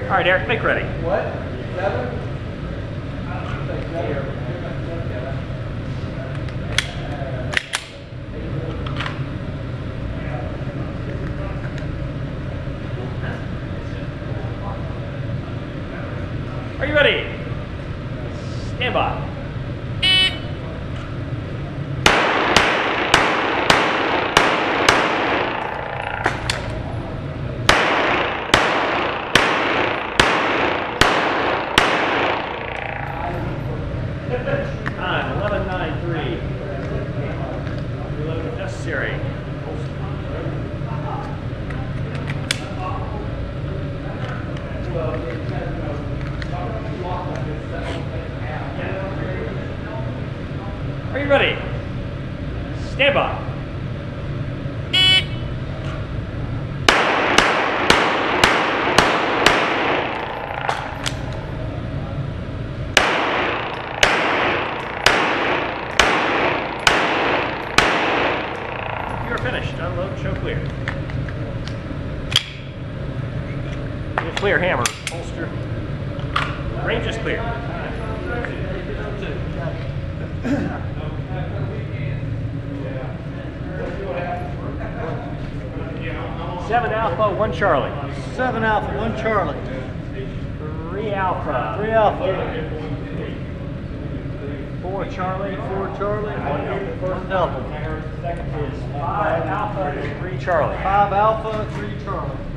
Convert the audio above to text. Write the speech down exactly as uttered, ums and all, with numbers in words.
All right, Eric, make ready. What? Seven? Are you ready? Stand by. Time, eleven nine three. Reload if necessary. Are you ready? Stand by. You're finished. Unload, show clear. You're clear, hammer, holster. Range is clear. Seven Alpha, one Charlie. Seven Alpha, one Charlie. Three Alpha. Three Alpha. Four Charlie. Four Charlie. One Delta. One Delta. Second is five Alpha, three Charlie. Five Alpha, three Charlie.